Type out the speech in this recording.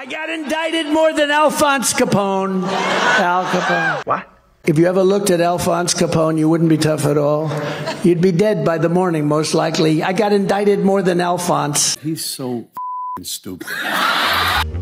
I got indicted more than Alphonse Capone. Al Capone. What? If you ever looked at Alphonse Capone, you wouldn't be tough at all. You'd be dead by the morning, most likely. I got indicted more than Alphonse. He's so stupid.